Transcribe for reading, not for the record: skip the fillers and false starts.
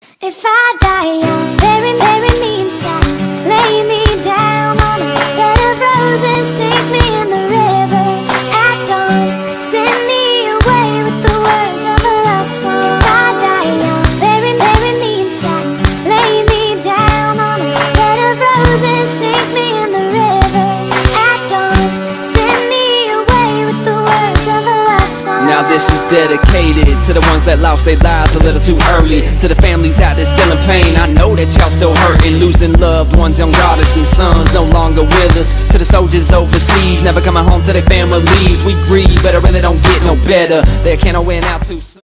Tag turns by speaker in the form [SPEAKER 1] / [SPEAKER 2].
[SPEAKER 1] If I die young, bury me inside, lay me down on a bed of roses, sink me in the river at dawn, send me away with the words of a love song. If I die young, bury me inside, lay me down on a bed of roses, sink me in the river at dawn, send me away with the words of a love song.
[SPEAKER 2] Now this is dedicated to the ones that lost their lives a little too early, to the families out there still in pain. I know that y'all still hurting, losing loved ones, young daughters and sons no longer with us, to the soldiers overseas never coming home to their families. We grieve, but it really don't get no better. They can't win out too soon.